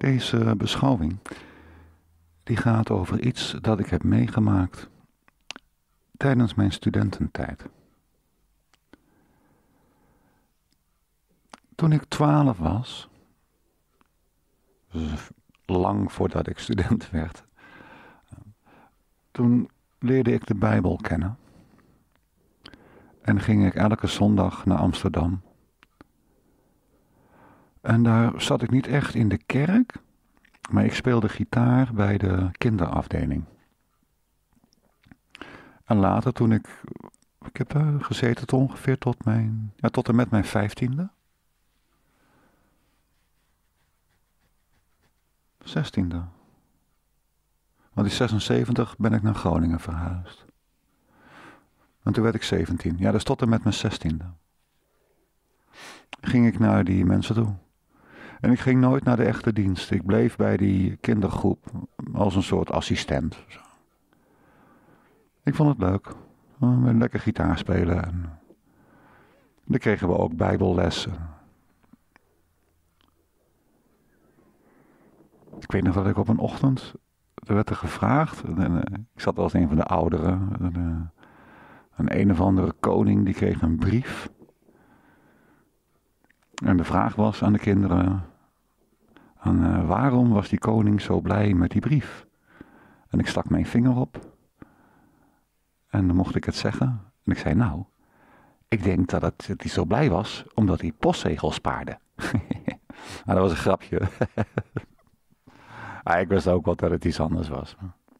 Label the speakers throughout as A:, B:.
A: Deze beschouwing die gaat over iets dat ik heb meegemaakt tijdens mijn studententijd. Toen ik 12 was, dus lang voordat ik student werd, toen leerde ik de Bijbel kennen. En ging ik elke zondag naar Amsterdam. En daar zat ik niet echt in de kerk, maar ik speelde gitaar bij de kinderafdeling. En later toen ik heb daar gezeten tot ongeveer tot en met mijn 15e. 16e. Want in 76 ben ik naar Groningen verhuisd. En toen werd ik 17. Ja, dus tot en met mijn 16e. Ging ik naar die mensen toe. En ik ging nooit naar de echte dienst. Ik bleef bij die kindergroep als een soort assistent. Ik vond het leuk. Lekker gitaar spelen. En dan kregen we ook bijbellessen. Ik weet nog dat ik op een ochtend, er werd er gevraagd, ik zat als een van de ouderen, een of andere koning die kreeg een brief. En de vraag was aan de kinderen, waarom was die koning zo blij met die brief? En ik stak mijn vinger op en dan mocht ik het zeggen. En ik zei, nou, ik denk dat hij zo blij was omdat hij postzegels spaarde. Maar dat was een grapje. Ik wist ook wel dat het iets anders was.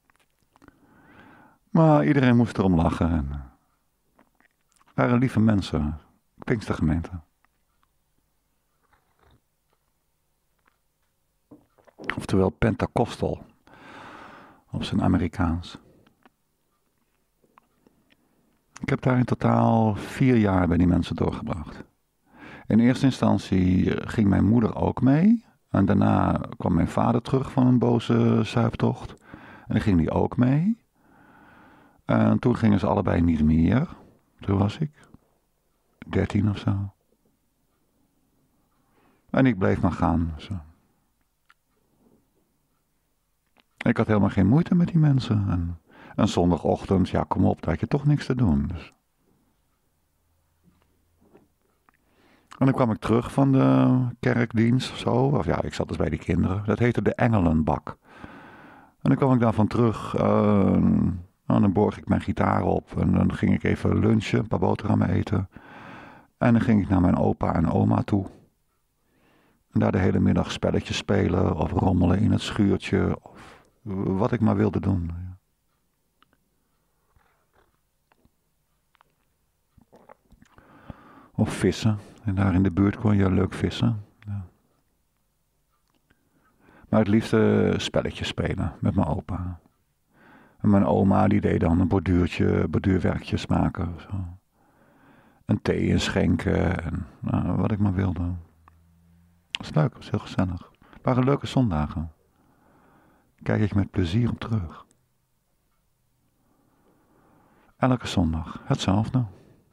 A: Maar iedereen moest erom lachen. En waren lieve mensen. Pinkstergemeente. Oftewel Pentecostal. Op zijn Amerikaans. Ik heb daar in totaal 4 jaar bij die mensen doorgebracht. In eerste instantie ging mijn moeder ook mee. En daarna kwam mijn vader terug van een boze zuiptocht. En dan ging die ook mee. En toen gingen ze allebei niet meer. Toen was ik 13 of zo. En ik bleef maar gaan. Zo. Ik had helemaal geen moeite met die mensen. En zondagochtend, ja kom op, daar had je toch niks te doen. Dus. En dan kwam ik terug van de kerkdienst of zo. Of ja, ik zat dus bij die kinderen. Dat heette de Engelenbak. En dan kwam ik daarvan terug. En dan borg ik mijn gitaar op. En dan ging ik even lunchen, een paar boterhammen eten. En dan ging ik naar mijn opa en oma toe. En daar de hele middag spelletjes spelen. Of rommelen in het schuurtje. Of wat ik maar wilde doen. Of vissen. En daar in de buurt kon je leuk vissen. Ja. Maar het liefste spelletjes spelen met mijn opa. En mijn oma die deed dan een borduurwerkjes maken. Zo. En thee inschenken en wat ik maar wilde. Dat was leuk, dat was heel gezellig. Het waren leuke zondagen. Daar kijk ik met plezier op terug. Elke zondag, hetzelfde.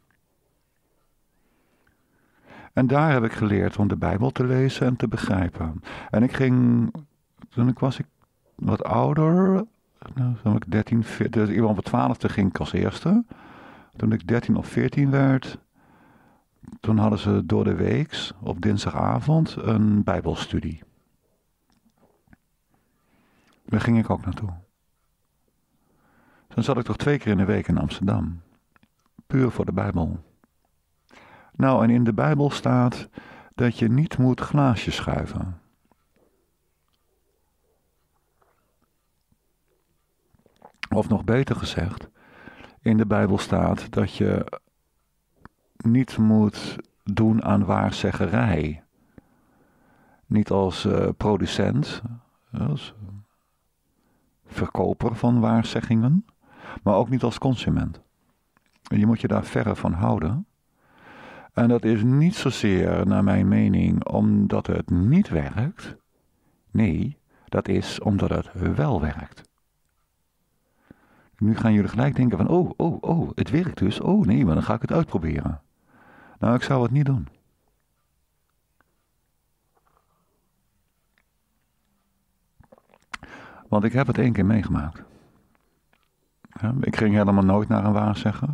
A: En daar heb ik geleerd om de Bijbel te lezen en te begrijpen. En toen was ik wat ouder, toen ik 13, 14, iemand op 12 ging ik als eerste. Toen ik 13 of 14 werd, toen hadden ze door de weeks op dinsdagavond een Bijbelstudie. Daar ging ik ook naartoe. Dan zat ik toch 2 keer in de week in Amsterdam. Puur voor de Bijbel. Nou, en in de Bijbel staat dat je niet moet glaasjes schuiven. Of nog beter gezegd, in de Bijbel staat dat je niet moet doen aan waarzeggerij. Niet als producent, als verkoper van waarzeggingen, maar ook niet als consument. Je moet je daar verre van houden. En dat is niet zozeer, naar mijn mening, omdat het niet werkt. Nee, dat is omdat het wel werkt. Nu gaan jullie gelijk denken van, oh, het werkt dus. Oh nee, maar dan ga ik het uitproberen. Nou, ik zou het niet doen. Want ik heb het 1 keer meegemaakt. Ja, ik ging helemaal nooit naar een waarzegger.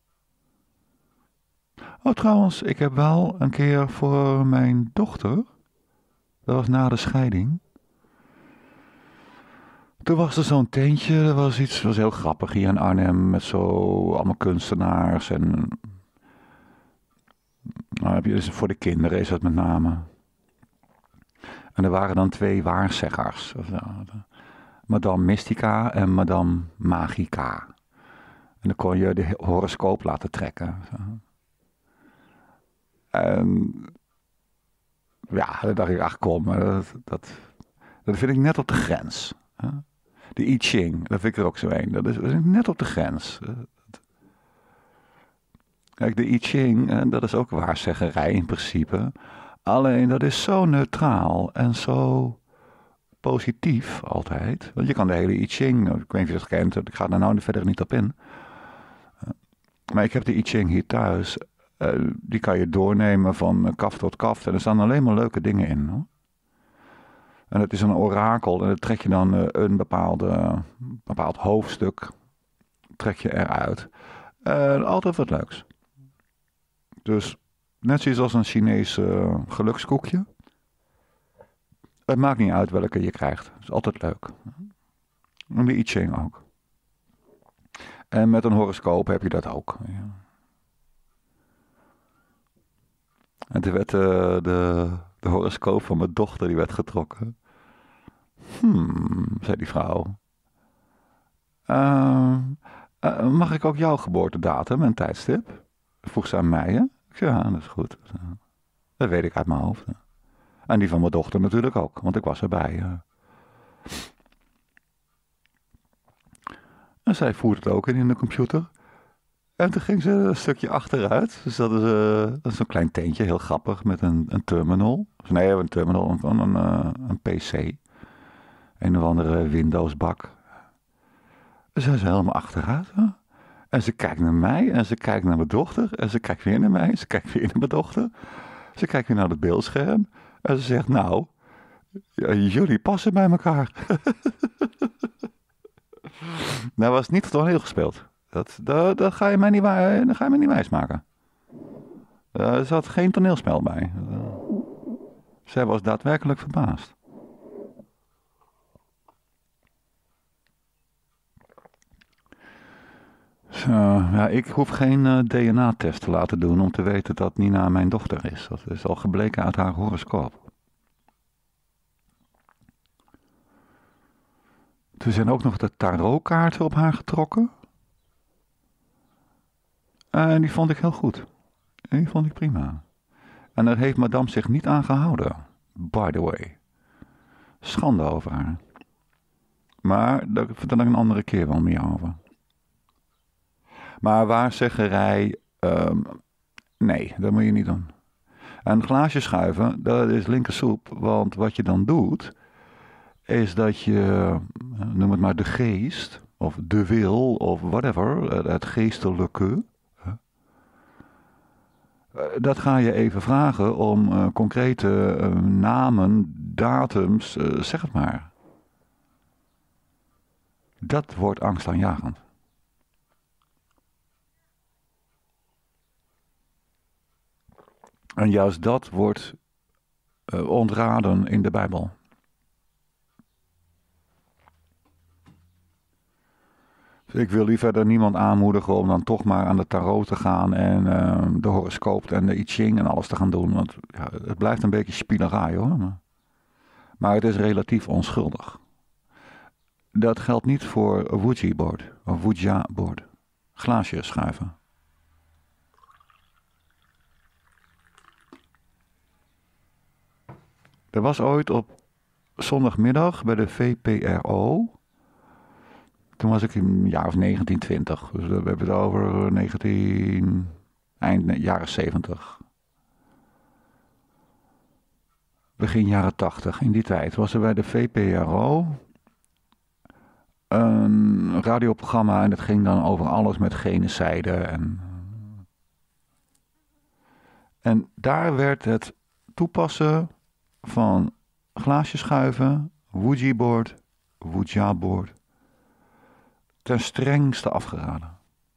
A: Oh, trouwens, ik heb wel een keer voor mijn dochter, dat was na de scheiding. Toen was er zo'n tentje, dat was heel grappig hier in Arnhem, met zo allemaal kunstenaars en nou, heb je dus voor de kinderen is dat met name. En er waren dan 2 waarzeggers. Madame Mystica en Madame Magica. En dan kon je de horoscoop laten trekken. En ja, dan dacht ik, ach kom, dat vind ik net op de grens. De I Ching, dat vind ik er ook zo een. Dat is net op de grens. Kijk, de I Ching, dat is ook waarzeggerij in principe. Alleen dat is zo neutraal en zo positief altijd. Want je kan de hele I Ching, ik weet niet of je dat kent, ik ga daar nou verder niet op in. Maar ik heb de I Ching hier thuis. Die kan je doornemen van kaf tot kaf. En er staan alleen maar leuke dingen in. Hoor. En het is een orakel. En dan trek je dan een bepaald hoofdstuk trek je eruit. Altijd wat leuks. Dus net zoals als een Chinees gelukskoekje. Het maakt niet uit welke je krijgt. Het is altijd leuk. En de I Ching ook. En met een horoscoop heb je dat ook. Ja. En toen werd de horoscoop van mijn dochter die werd getrokken. Zei die vrouw. Mag ik ook jouw geboortedatum en tijdstip? Vroeg ze aan mij, hè? Ik zei, ja, dat is goed. Dat weet ik uit mijn hoofd. En die van mijn dochter natuurlijk ook, want ik was erbij. En zij voerde het ook in de computer. En toen ging ze een stukje achteruit. Dus dat is zo'n klein tentje, heel grappig, met een terminal. Nee, een terminal, een PC. Een of andere Windows-bak. Dus zij is helemaal achteruit. Hè? En ze kijkt naar mij, en ze kijkt naar mijn dochter. En ze kijkt weer naar mij, en ze kijkt weer naar mijn dochter. Ze kijkt weer naar het beeldscherm. En ze zegt, nou, jullie passen bij elkaar. Nou was niet toneel gespeeld. Dat ga je mij niet wijsmaken. Er zat geen toneelspel bij. Zij was daadwerkelijk verbaasd. Ja, ik hoef geen DNA-test te laten doen om te weten dat Nina mijn dochter is. Dat is al gebleken uit haar horoscoop. Er zijn ook nog de tarotkaarten op haar getrokken. En die vond ik heel goed. Die vond ik prima. En daar heeft madame zich niet aan gehouden. By the way. Schande over haar. Maar daar vertel ik een andere keer wel meer over. Maar waarzeggerij, nee, dat moet je niet doen. En glaasje schuiven, dat is linkersoep. Want wat je dan doet, is dat je, noem het maar de geest, of de wil, of whatever, het geestelijke. Dat ga je even vragen om concrete namen, datums, zeg het maar. Dat wordt angstaanjagend. En juist dat wordt ontraden in de Bijbel. Dus ik wil liever niemand aanmoedigen om dan toch maar aan de tarot te gaan en de horoscoop en de I Ching en alles te gaan doen. Want ja, het blijft een beetje spielerij hoor. Maar het is relatief onschuldig. Dat geldt niet voor Ouija-board of Ouija-board. Glaasje schuiven. Er was ooit op zondagmiddag bij de VPRO. Toen was ik een jaar of 19, 20. Dus we hebben het over eind jaren 70. Begin jaren 80. In die tijd was er bij de VPRO een radioprogramma. En dat ging dan over alles met genocide. En daar werd het toepassen van glaasjes schuiven, Ouija-board, Ouija-board. Ten strengste afgeraden.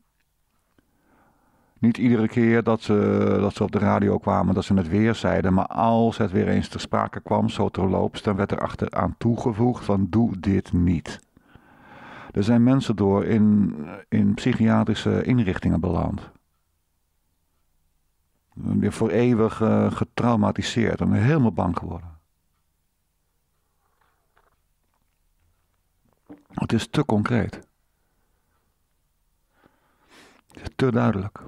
A: Niet iedere keer dat ze op de radio kwamen dat ze het weer zeiden, maar als het weer eens ter sprake kwam, zo terloops, dan werd er achteraan toegevoegd van doe dit niet. Er zijn mensen door in psychiatrische inrichtingen beland. Weer voor eeuwig getraumatiseerd en helemaal bang geworden. Het is te concreet. Het is te duidelijk.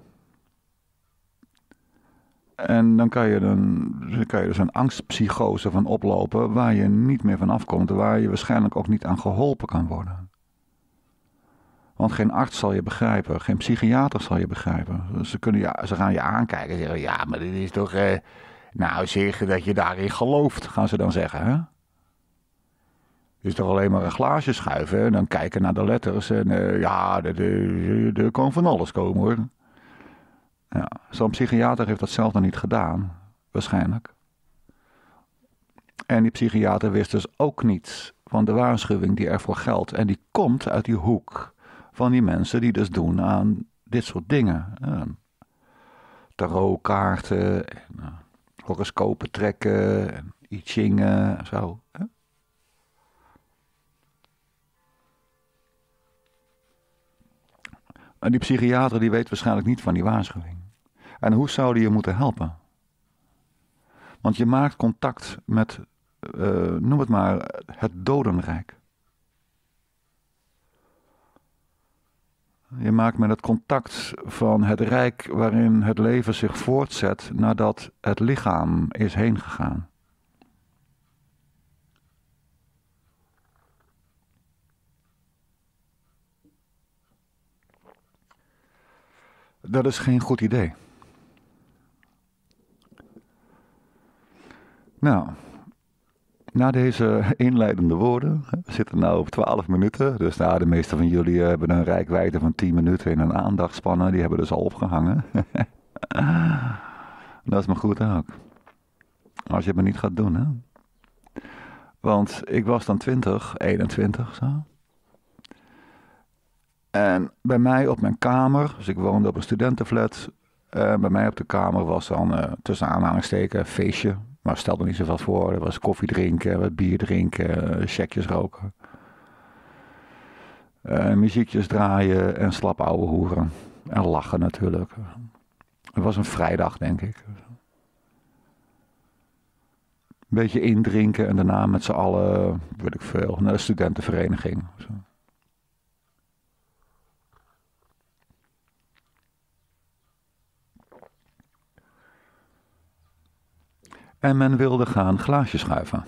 A: En dan kan je dus een angstpsychose van oplopen waar je niet meer van afkomt. Waar je waarschijnlijk ook niet aan geholpen kan worden. Want geen arts zal je begrijpen. Geen psychiater zal je begrijpen. Ze gaan je aankijken en zeggen, ja, maar dit is toch... nou zeg dat je daarin gelooft, gaan ze dan zeggen. Hè? Het is toch alleen maar een glaasje schuiven en dan kijken naar de letters. En er kan van alles komen hoor. Ja, zo'n psychiater heeft dat zelf nog niet gedaan. Waarschijnlijk. En die psychiater wist dus ook niets van de waarschuwing die ervoor geldt. En die komt uit die hoek van die mensen die dus doen aan dit soort dingen. Tarotkaarten, horoscopen trekken, en I Chingen en zo. Hè? En die psychiater die weet waarschijnlijk niet van die waarschuwing. En hoe zou die je moeten helpen? Want je maakt contact met, noem het maar, het dodenrijk. Je maakt met het contact van het rijk waarin het leven zich voortzet nadat het lichaam is heen gegaan. Dat is geen goed idee. Nou, na deze inleidende woorden, we zitten nu op 12 minuten, dus de meeste van jullie hebben een reikwijdte van 10 minuten in een aandachtspannen, die hebben dus al opgehangen. Dat is maar goed ook. Als je het maar niet gaat doen, hè. Want ik was dan 21 zo. En bij mij op mijn kamer, dus ik woonde op een studentenflat, bij mij op de kamer was dan tussen aanhalingstekens feestje. Maar stelde niet zoveel voor. Er was koffie drinken, wat bier drinken, checkjes roken. Muziekjes draaien en slap ouwe hoeren. En lachen natuurlijk. Het was een vrijdag, denk ik. Een beetje indrinken en daarna met z'n allen, weet ik veel, naar de studentenvereniging. Zo. En men wilde gaan glaasjes schuiven.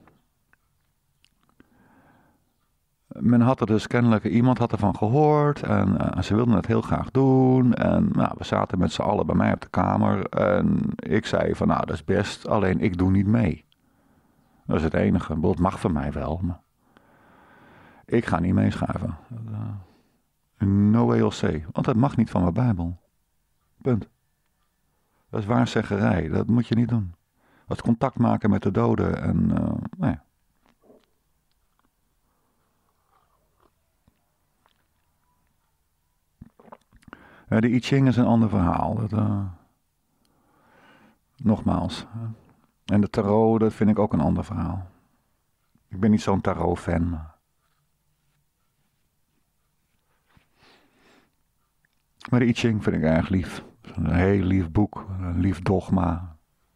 A: Men had er dus kennelijk, iemand had ervan gehoord en ze wilden het heel graag doen. En nou, we zaten met z'n allen bij mij op de kamer en ik zei van nou dat is best, alleen ik doe niet mee. Dat is het enige, het mag van mij wel, maar ik ga niet meeschuiven. No way I'll say, want dat mag niet van mijn Bijbel. Punt. Dat is waarzeggerij, dat moet je niet doen. Dat contact maken met de doden en nee. De I Ching is een ander verhaal. Nogmaals. En de tarot, dat vind ik ook een ander verhaal. Ik ben niet zo'n tarot-fan. Maar de I Ching vind ik erg lief. Een heel lief boek, een lief dogma.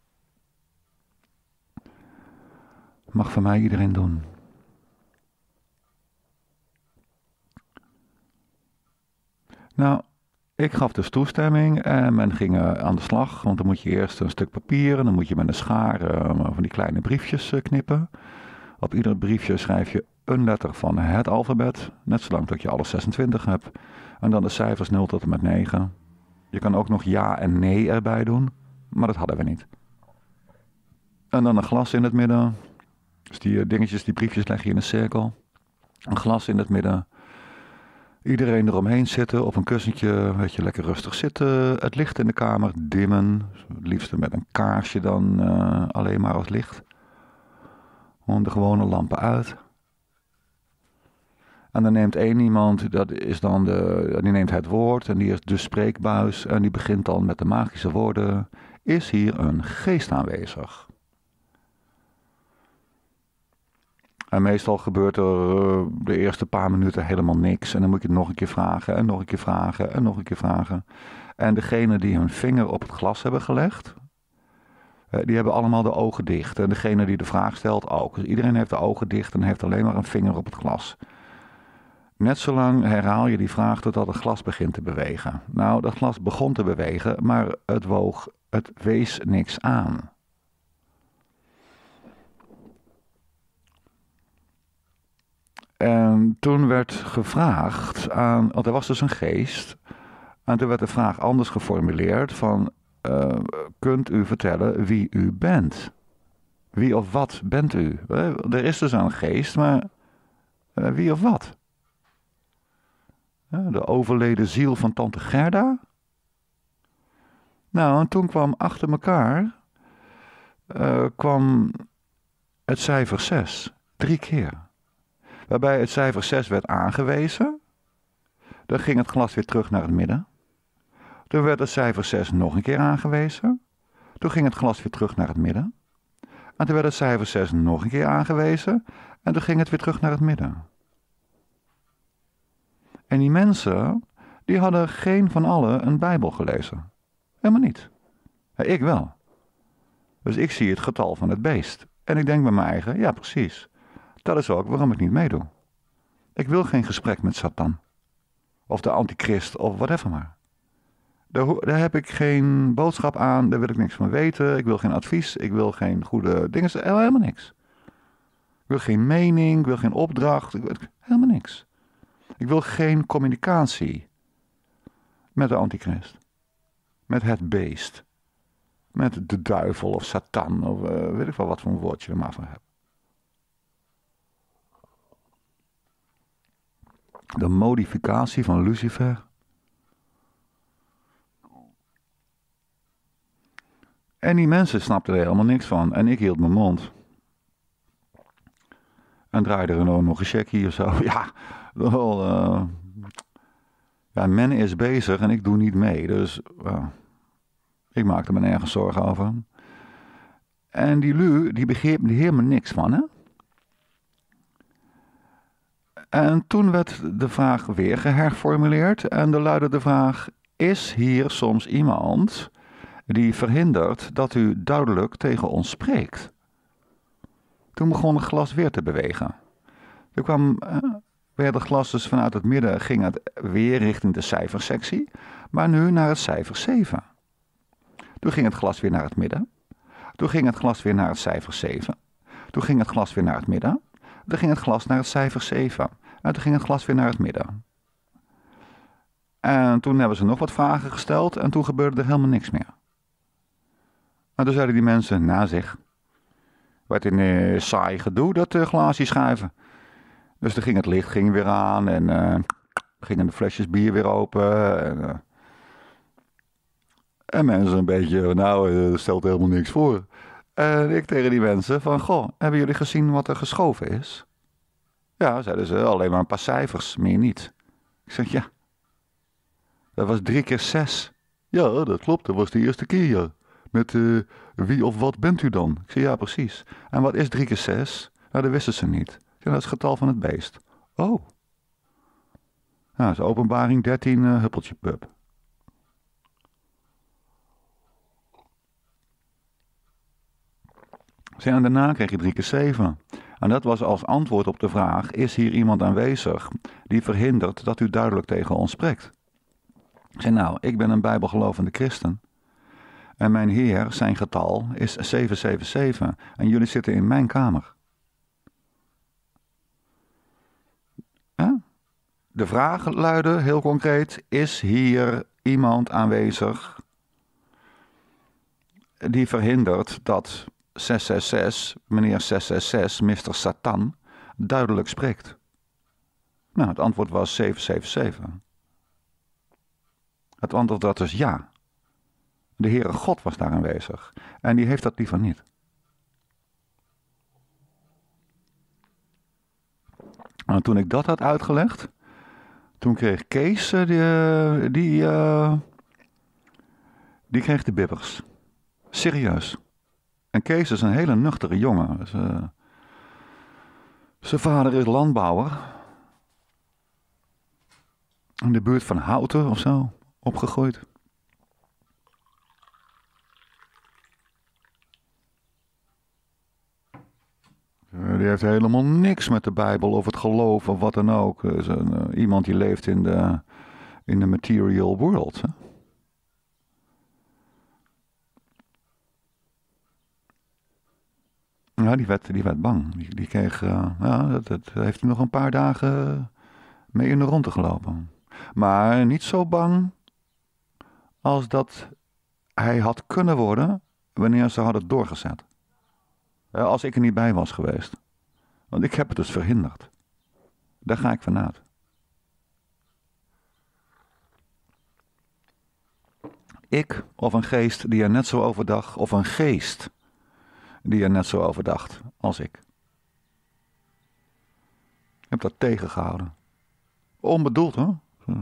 A: Mag van mij iedereen doen. Nou, ik gaf dus toestemming en men ging aan de slag. Want dan moet je eerst een stuk papier en dan moet je met een schaar van die kleine briefjes knippen. Op ieder briefje schrijf je een letter van het alfabet. Net zolang tot je alle 26 hebt. En dan de cijfers 0 tot en met 9. Je kan ook nog ja en nee erbij doen. Maar dat hadden we niet. En dan een glas in het midden. Dus die dingetjes, die briefjes leg je in een cirkel. Een glas in het midden. Iedereen eromheen zitten op een kussentje. Weet je, lekker rustig zitten. Het licht in de kamer dimmen. Het liefst met een kaarsje dan alleen maar als licht. Gewoon de gewone lampen uit. En dan neemt één iemand, dat is dan die neemt het woord en die is de spreekbuis. En die begint dan met de magische woorden. Is hier een geest aanwezig? En meestal gebeurt er de eerste paar minuten helemaal niks. En dan moet je het nog een keer vragen en nog een keer vragen en nog een keer vragen. En degene die hun vinger op het glas hebben gelegd, die hebben allemaal de ogen dicht. En degene die de vraag stelt ook. Dus iedereen heeft de ogen dicht en heeft alleen maar een vinger op het glas. Net zolang herhaal je die vraag totdat het glas begint te bewegen. Nou, dat glas begon te bewegen, maar het wees niks aan. En toen werd gevraagd aan, want er was dus een geest. En toen werd de vraag anders geformuleerd van, kunt u vertellen wie u bent? Wie of wat bent u? Er is dus een geest, maar wie of wat? De overleden ziel van tante Gerda? Nou, en toen kwam achter elkaar kwam het cijfer 6, 3 keer. Waarbij het cijfer 6 werd aangewezen. Dan ging het glas weer terug naar het midden. Toen werd het cijfer 6 nog een keer aangewezen. Toen ging het glas weer terug naar het midden. En toen werd het cijfer 6 nog een keer aangewezen. En toen ging het weer terug naar het midden. En die mensen, die hadden geen van allen een Bijbel gelezen. Helemaal niet. Ja, ik wel. Dus ik zie het getal van het beest. En ik denk bij mijn eigen, ja precies. Dat is ook waarom ik niet meedoe. Ik wil geen gesprek met Satan. Of de antichrist, of whatever maar. Daar heb ik geen boodschap aan, daar wil ik niks van weten. Ik wil geen advies, ik wil geen goede dingen, helemaal niks. Ik wil geen mening, ik wil geen opdracht, helemaal niks. Ik wil geen communicatie met de antichrist. Met het beest. Met de duivel of Satan, of weet ik wel wat voor een woordje je er maar van hebt. De modificatie van Lucifer. En die mensen snapten er helemaal niks van. En ik hield mijn mond. En draaide er nog een checkie of zo. Ja, wel. Ja, men is bezig en ik doe niet mee. Dus ik maakte me nergens zorgen over. En die Lu, die begreep er helemaal niks van, hè? En toen werd de vraag weer geherformuleerd. En dan luidde de vraag, is hier soms iemand die verhindert dat u duidelijk tegen ons spreekt? Toen begon het glas weer te bewegen. Toen kwam weer het glas dus vanuit het midden, ging het weer richting de cijfersectie, maar nu naar het cijfer 7. Toen ging het glas weer naar het midden. Toen ging het glas weer naar het cijfer 7. Toen ging het glas weer naar het midden. Toen ging het glas naar het cijfer 7. En toen ging het glas weer naar het midden. En toen hebben ze nog wat vragen gesteld en toen gebeurde er helemaal niks meer. En toen zeiden die mensen, nou zeg, wat een saai gedoe dat glaasje schuiven. Dus toen ging het licht weer aan en gingen de flesjes bier weer open. En mensen een beetje, nou, stelt helemaal niks voor. En ik tegen die mensen van, goh, hebben jullie gezien wat er geschoven is? Ja, zeiden ze, alleen maar een paar cijfers, meer niet. Ik zeg, ja, dat was 3 keer 6. Ja, dat klopt, dat was de eerste keer, ja. Met wie of wat bent u dan? Ik zeg, ja, precies. En wat is 3 keer 6? Nou, dat wisten ze niet. Ik zeg, dat is het getal van het beest. Oh. Nou, dat is openbaring 13, huppeltje pup. En daarna kreeg je 3 keer 7. En dat was als antwoord op de vraag, is hier iemand aanwezig die verhindert dat u duidelijk tegen ons spreekt? Ik zei, nou, ik ben een bijbelgelovende christen. En mijn Heer, zijn getal, is 777. En jullie zitten in mijn kamer. De vraag luidde heel concreet, is hier iemand aanwezig die verhindert dat 666, meneer 666, Mr. Satan, duidelijk spreekt? Nou, het antwoord was 777. Het antwoord was dus ja. De Heere God was daar aanwezig. En die heeft dat liever niet. En toen ik dat had uitgelegd, toen kreeg Kees, die kreeg de bibbers. Serieus. En Kees is een hele nuchtere jongen. Zijn vader is landbouwer. In de buurt van Houten of zo, opgegroeid. Die heeft helemaal niks met de Bijbel of het geloof of wat dan ook. Dus iemand die leeft in de material world. Hè? Ja, die werd bang. Die kreeg, dat heeft hij nog een paar dagen mee in de ronde gelopen. Maar niet zo bang als dat hij had kunnen worden wanneer ze hadden doorgezet. Als ik er niet bij was geweest. Want ik heb het dus verhinderd. Daar ga ik vanuit. Ik of een geest die er net zo over dacht, of een geest die er net zo over dacht als ik. Ik heb dat tegengehouden. Onbedoeld, hoor.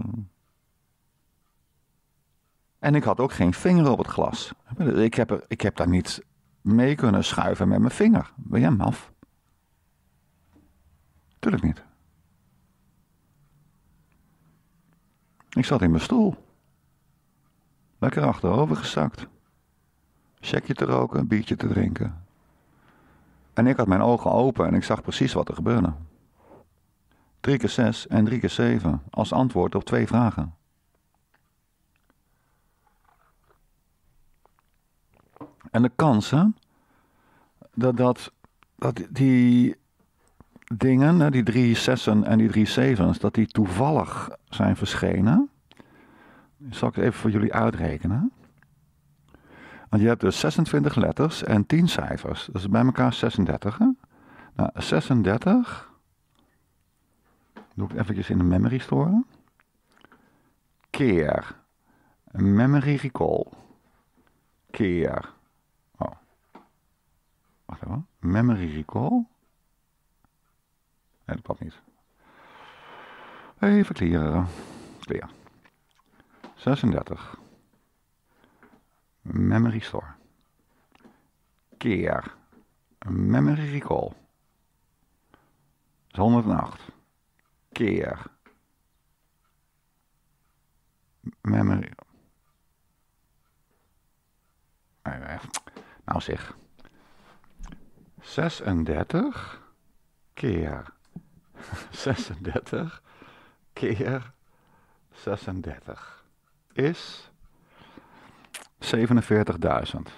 A: En ik had ook geen vinger op het glas. Ik heb daar niet mee kunnen schuiven met mijn vinger. Ben jij maf? Tuurlijk niet. Ik zat in mijn stoel. Lekker achterover gezakt. Checkje te roken, een biertje te drinken. En ik had mijn ogen open en ik zag precies wat er gebeurde. 3 keer 6 en 3 keer 7 als antwoord op 2 vragen. En de kansen dat die dingen, die 3 6'en en die 3 7's, dat die toevallig zijn verschenen. Zal ik het even voor jullie uitrekenen. Want je hebt dus 26 letters en 10 cijfers. Dat is bij elkaar 36. Hè? Nou, 36. Doe ik het eventjes in de memory store. Keer. Memory recall. Keer. Oh. Wacht even. Memory recall. Nee, dat klopt niet. Even clearen. Clear. 36. Memory store. Keer. Memory recall. Dat is 108. Keer. Memory. Nou zeg. 36 keer 36 keer 36 is 47.000.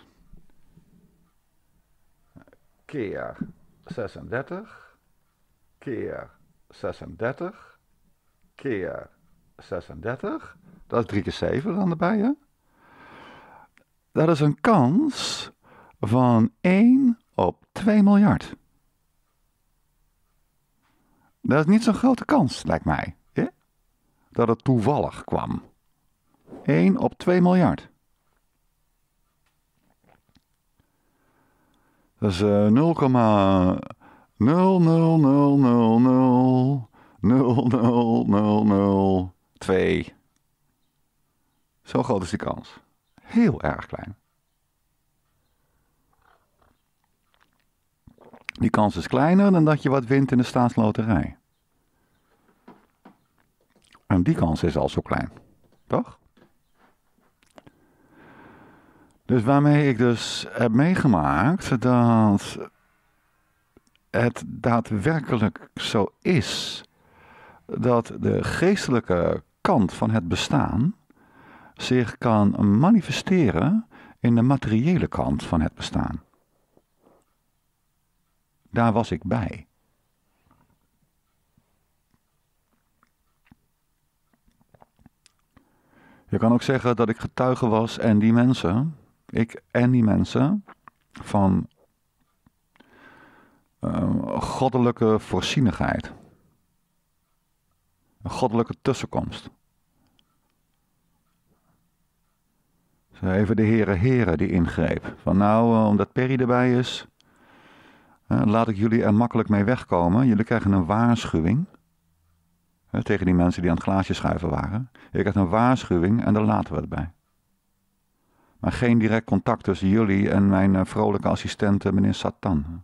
A: Keer 36 keer 36 keer 36. Dat is 3 keer 7 dan erbij, hè? Dat is een kans van 1 op 2 miljard. Dat is niet zo'n grote kans, lijkt mij. Hè? Dat het toevallig kwam. 1 op 2 miljard. Dat is 0,000000002. Zo groot is die kans. Heel erg klein. Die kans is kleiner dan dat je wat wint in de staatsloterij. En die kans is al zo klein. Toch? Dus waarmee ik dus heb meegemaakt dat het daadwerkelijk zo is dat de geestelijke kant van het bestaan zich kan manifesteren in de materiële kant van het bestaan. Daar was ik bij. Je kan ook zeggen dat ik getuige was en die mensen, ik en die mensen, van goddelijke voorzienigheid. Een goddelijke tussenkomst. Even de Heere die ingreep. Van nou, omdat Perry erbij is, laat ik jullie er makkelijk mee wegkomen. Jullie krijgen een waarschuwing. Tegen die mensen die aan het glaasje schuiven waren. Ik had een waarschuwing en daar laten we het bij. Maar geen direct contact tussen jullie en mijn vrolijke assistent, meneer Satan.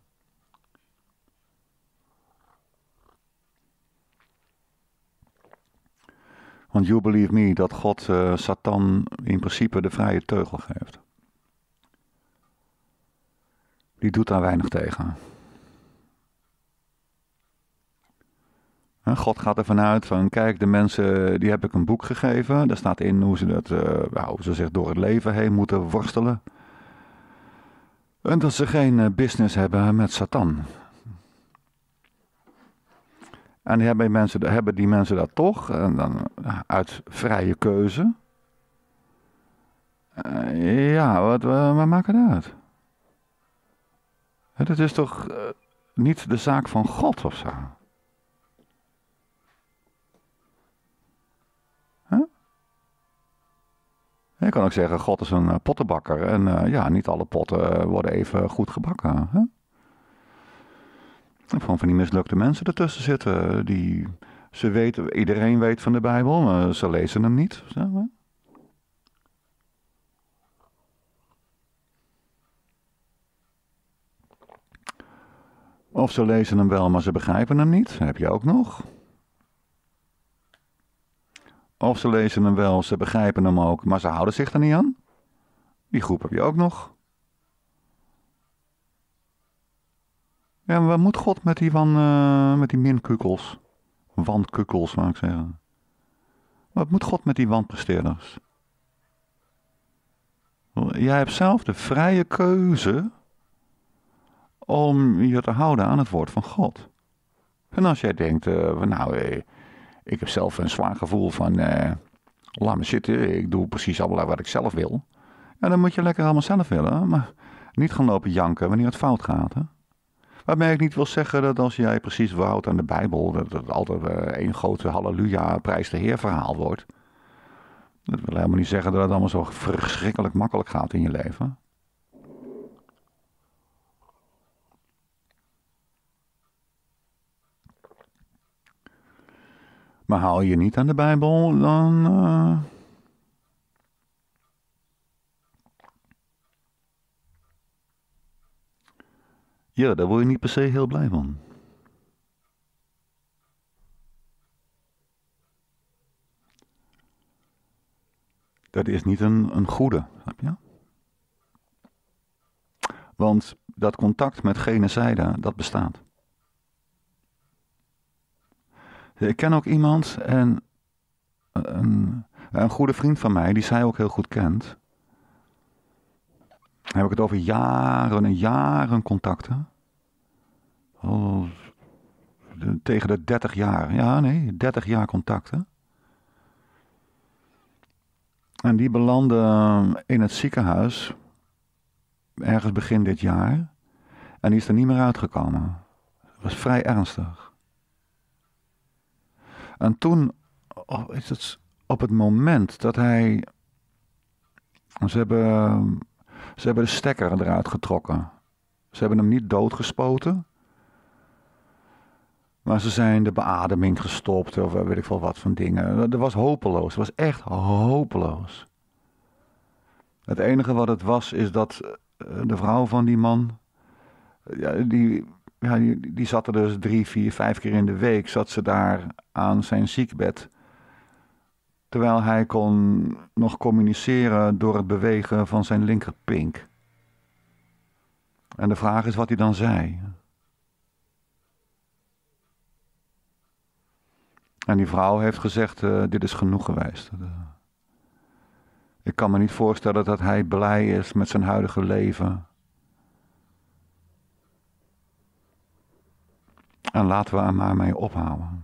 A: Want you believe me dat God Satan in principe de vrije teugel geeft. Die doet daar weinig tegen. God gaat ervan uit van, kijk, de mensen, die heb ik een boek gegeven. Daar staat in hoe ze dat, hoe ze zich door het leven heen moeten worstelen. En dat ze geen business hebben met Satan. En hebben die mensen dat toch, en dan uit vrije keuze. Wat maakt het uit? Het is toch niet de zaak van God of zo? Je kan ook zeggen, God is een pottenbakker. En niet alle potten worden even goed gebakken. Hè? Van die mislukte mensen ertussen zitten. Iedereen weet van de Bijbel, maar ze lezen hem niet. Zo, hè? Of ze lezen hem wel, maar ze begrijpen hem niet. Dat heb je ook nog. Of ze lezen hem wel, ze begrijpen hem ook, maar ze houden zich er niet aan. Die groep heb je ook nog. Ja, maar wat moet God met die minkukels? Wandkukels, zou ik zeggen. Wat moet God met die wandpresteerders? Jij hebt zelf de vrije keuze om je te houden aan het woord van God. En als jij denkt, ik heb zelf een zwaar gevoel van, laat me zitten, ik doe precies allemaal wat ik zelf wil. En dan moet je lekker allemaal zelf willen, maar niet gaan lopen janken wanneer het fout gaat. Hè? Waarmee ik niet wil zeggen dat als jij precies houdt aan de Bijbel, dat het altijd één grote halleluja, prijs de Heer verhaal wordt. Dat wil helemaal niet zeggen dat het allemaal zo verschrikkelijk makkelijk gaat in je leven. Maar hou je niet aan de Bijbel, dan... Ja, daar word je niet per se heel blij van. Dat is niet een goede, snap je? Want dat contact met gene zijde, dat bestaat. Ik ken ook iemand en een goede vriend van mij, die zij ook heel goed kent. Dan heb ik het over jaren en jaren contacten. Tegen de 30 jaar. Ja, nee, 30 jaar contacten. En die belandde in het ziekenhuis, ergens begin dit jaar. En die is er niet meer uitgekomen. Dat was vrij ernstig. En toen is het op het moment dat hij... Ze hebben de stekker eruit getrokken. Ze hebben hem niet doodgespoten. Maar ze zijn de beademing gestopt of weet ik veel wat van dingen. Dat was hopeloos. Het was echt hopeloos. Het enige wat het was is dat de vrouw van die man... Die zat er dus 3, 4, 5 keer in de week. Zat ze daar aan zijn ziekbed. Terwijl hij kon nog communiceren door het bewegen van zijn linkerpink. En de vraag is wat hij dan zei. En die vrouw heeft gezegd, dit is genoeg geweest. Ik kan me niet voorstellen dat hij blij is met zijn huidige leven. En laten we er maar mee ophouden.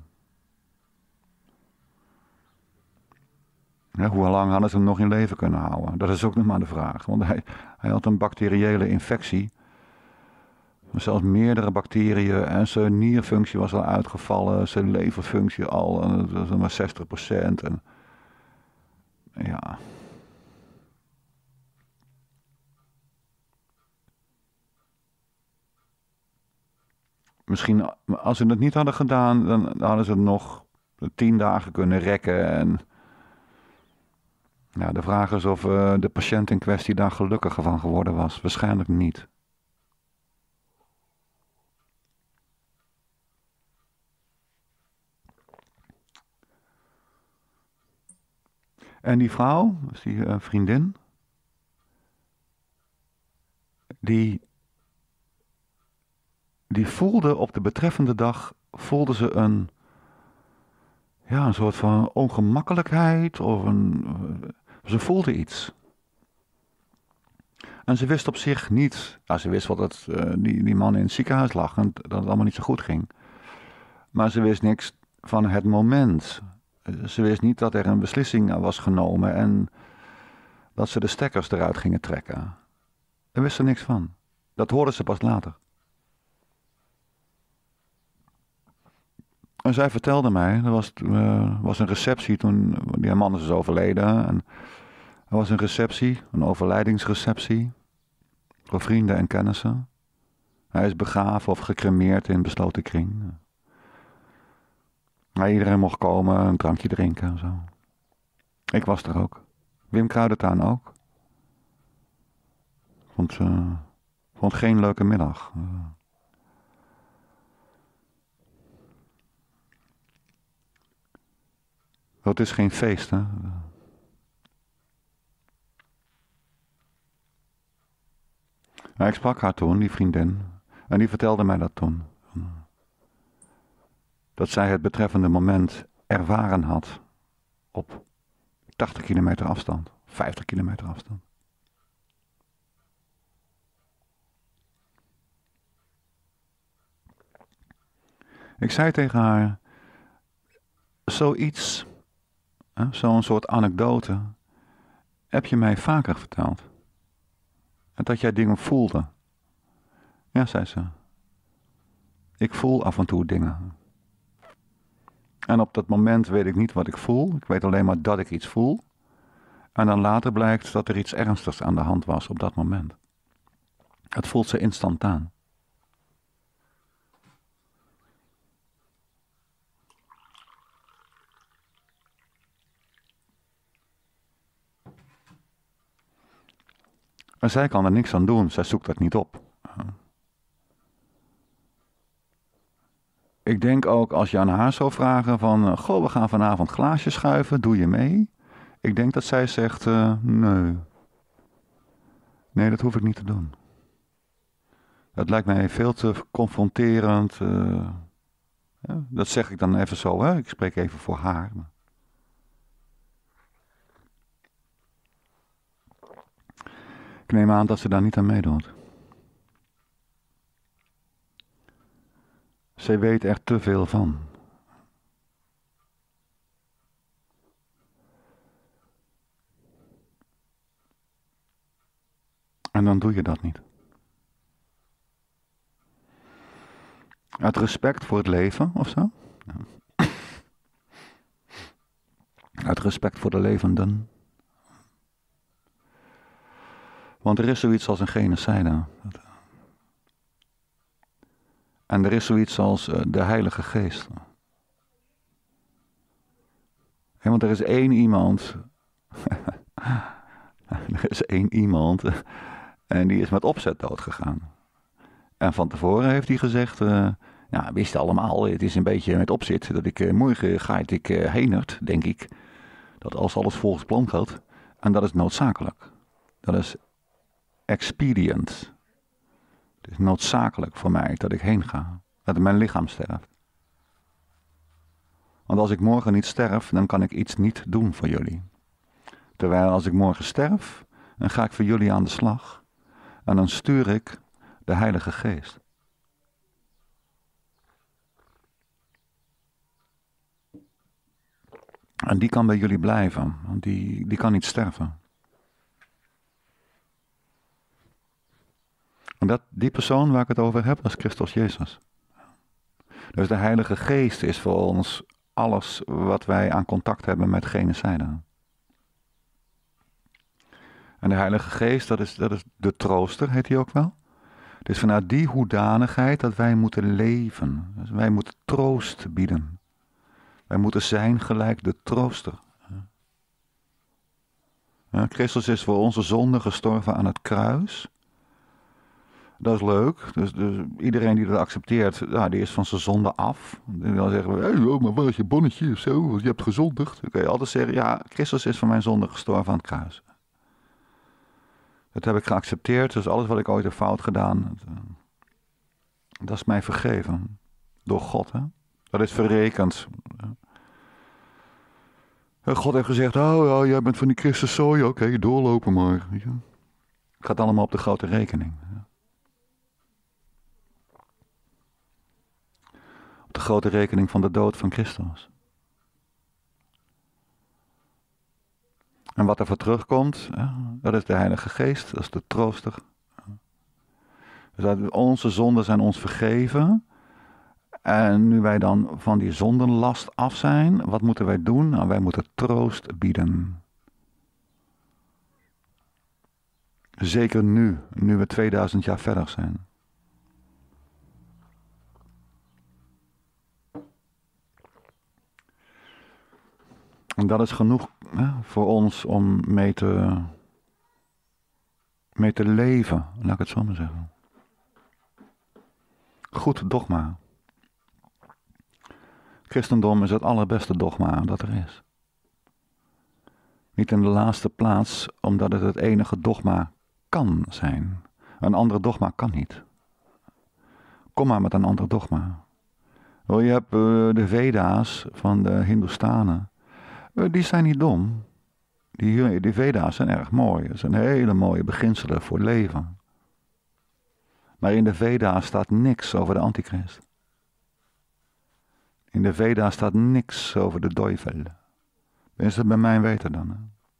A: Ja, hoe lang hadden ze hem nog in leven kunnen houden? Dat is ook nog maar de vraag. Want hij had een bacteriële infectie. Zelfs meerdere bacteriën. En zijn nierfunctie was al uitgevallen. Zijn leverfunctie al. En dat was maar 60%. En, ja. Misschien, als ze het niet hadden gedaan, dan hadden ze nog 10 dagen kunnen rekken. En ja, de vraag is of de patiënt in kwestie daar gelukkiger van geworden was. Waarschijnlijk niet. En die vrouw, dus die vriendin, die voelde op de betreffende dag, voelde ze een soort van ongemakkelijkheid of ze voelde iets. En ze wist op zich niet, ze wist wat die man in het ziekenhuis lag en dat het allemaal niet zo goed ging. Maar ze wist niks van het moment. Ze wist niet dat er een beslissing was genomen en dat ze de stekkers eruit gingen trekken. Daar wist ze niks van. Dat hoorde ze pas later. En zij vertelde mij, er was een receptie toen die man is overleden. En er was een receptie, een overlijdingsreceptie voor vrienden en kennissen. Hij is begraven of gecremeerd in besloten kring. Maar iedereen mocht komen, een drankje drinken en zo. Ik was er ook. Wim Kruidentuin ook. Vond geen leuke middag. Het is geen feest, hè. Maar ik sprak haar toen, die vriendin. En die vertelde mij dat toen. Dat zij het betreffende moment ervaren had. Op 80 kilometer afstand. 50 kilometer afstand. Ik zei tegen haar, zoiets, zo'n soort anekdote, heb je mij vaker verteld. En dat jij dingen voelde. Ja, zei ze. Ik voel af en toe dingen. En op dat moment weet ik niet wat ik voel. Ik weet alleen maar dat ik iets voel. En dan later blijkt dat er iets ernstigs aan de hand was op dat moment. Het voelt ze instantaan. En zij kan er niks aan doen. Zij zoekt dat niet op. Ik denk ook als je aan haar zou vragen van, goh, we gaan vanavond glaasjes schuiven, doe je mee? Ik denk dat zij zegt, nee. Nee, dat hoef ik niet te doen. Dat lijkt mij veel te confronterend. Dat zeg ik dan even zo, hè? Ik spreek even voor haar. Ik neem aan dat ze daar niet aan meedoet. Zij weet er te veel van. En dan doe je dat niet. Uit respect voor het leven, of zo? Ja. Uit respect voor de levenden. Want er is zoiets als een genocide. En er is zoiets als de Heilige Geest. Want er is één iemand. Er is één iemand. En die is met opzet doodgegaan. En van tevoren heeft hij gezegd. Wist allemaal, het is een beetje met opzet. Dat ik morgen ga ik heenert, denk ik. Dat als alles volgens plan gaat. En dat is noodzakelijk. Dat is expedient. Het is noodzakelijk voor mij dat ik heen ga. Dat mijn lichaam sterft. Want als ik morgen niet sterf, dan kan ik iets niet doen voor jullie. Terwijl als ik morgen sterf, dan ga ik voor jullie aan de slag. En dan stuur ik de Heilige Geest. En die kan bij jullie blijven, want die kan niet sterven. En die persoon waar ik het over heb, dat is Christus Jezus. Dus de Heilige Geest is voor ons alles wat wij aan contact hebben met genocide. En de Heilige Geest, dat is de trooster, heet hij ook wel. Het is vanuit die hoedanigheid dat wij moeten leven. Dus wij moeten troost bieden. Wij moeten zijn gelijk de trooster. Christus is voor onze zonde gestorven aan het kruis. Dat is leuk. Dus iedereen die dat accepteert, die is van zijn zonde af. Die wil zeggen, maar waar is je bonnetje of zo? Want je hebt gezondigd. Dan kun je altijd zeggen, ja, Christus is voor mijn zonde gestorven aan het kruis. Dat heb ik geaccepteerd. Dus alles wat ik ooit heb fout gedaan, dat is mij vergeven. Door God, hè. Dat is verrekend. God heeft gezegd, ja, jij bent van die Christus zooi, oké, doorlopen maar. Het gaat allemaal op de grote rekening. Op de grote rekening van de dood van Christus. En wat er voor terugkomt, dat is de Heilige Geest, dat is de trooster. Dus onze zonden zijn ons vergeven. En nu wij dan van die zondenlast af zijn, wat moeten wij doen? Nou, wij moeten troost bieden. Zeker nu we 2000 jaar verder zijn. En dat is genoeg voor ons om mee te leven, laat ik het zo maar zeggen. Goed dogma. Christendom is het allerbeste dogma dat er is. Niet in de laatste plaats, omdat het enige dogma kan zijn. Een ander dogma kan niet. Kom maar met een ander dogma. Je hebt de Veda's van de Hindoestanen. Die zijn niet dom. Die Veda's zijn erg mooi. Het zijn hele mooie beginselen voor leven. Maar in de Veda's staat niks over de antichrist. In de Veda's staat niks over de duivel. Is het bij mij weten dan? Hè?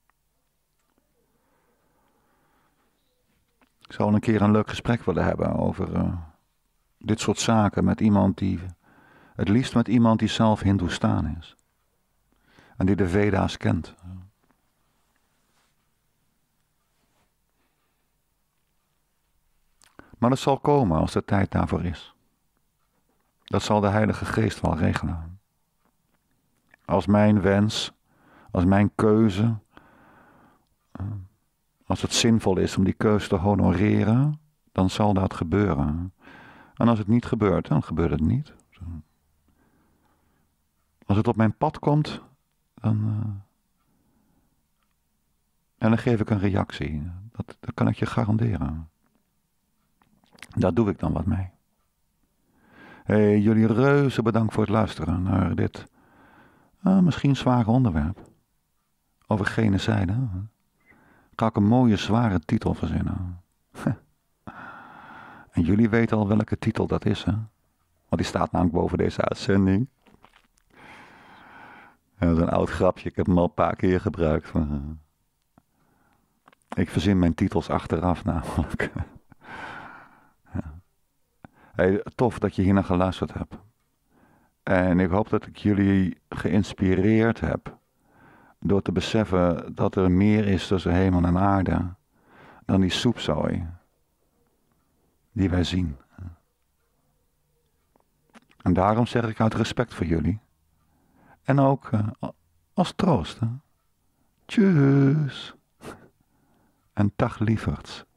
A: Ik zou een keer een leuk gesprek willen hebben over dit soort zaken met iemand het liefst met iemand die zelf Hindoestaan is. En die de Veda's kent. Maar dat zal komen als de tijd daarvoor is. Dat zal de Heilige Geest wel regelen. Als mijn wens, als mijn keuze, als het zinvol is om die keuze te honoreren, dan zal dat gebeuren. En als het niet gebeurt, dan gebeurt het niet. Als het op mijn pad komt, en dan geef ik een reactie. Dat kan ik je garanderen. Daar doe ik dan wat mee. Hey, jullie reuze bedankt voor het luisteren naar dit misschien zware onderwerp. Over genocide. Ga ik een mooie zware titel verzinnen. En jullie weten al welke titel dat is, hè? Want die staat namelijk boven deze uitzending. Ja, dat is een oud grapje, ik heb hem al een paar keer gebruikt. Ik verzin mijn titels achteraf namelijk. Ja. Hey, tof dat je hier naar geluisterd hebt. En ik hoop dat ik jullie geïnspireerd heb door te beseffen dat er meer is tussen hemel en aarde dan die soepzooi die wij zien. En daarom zeg ik uit respect voor jullie. En ook als troost. Hè? Tjus. En dag lieverds.